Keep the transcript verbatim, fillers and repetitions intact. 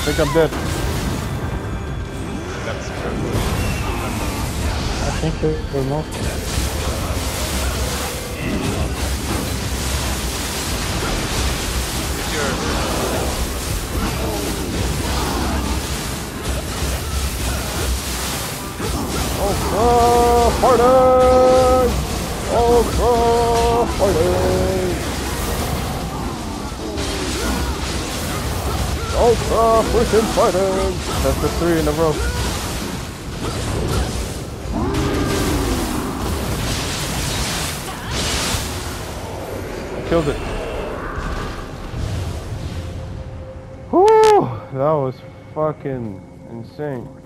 think I'm dead. That's I think we're most. Ultra fighting! Ultra fighting! Ultra freaking fighting! That's the three in a row. I killed it. Whew! That was fucking insane.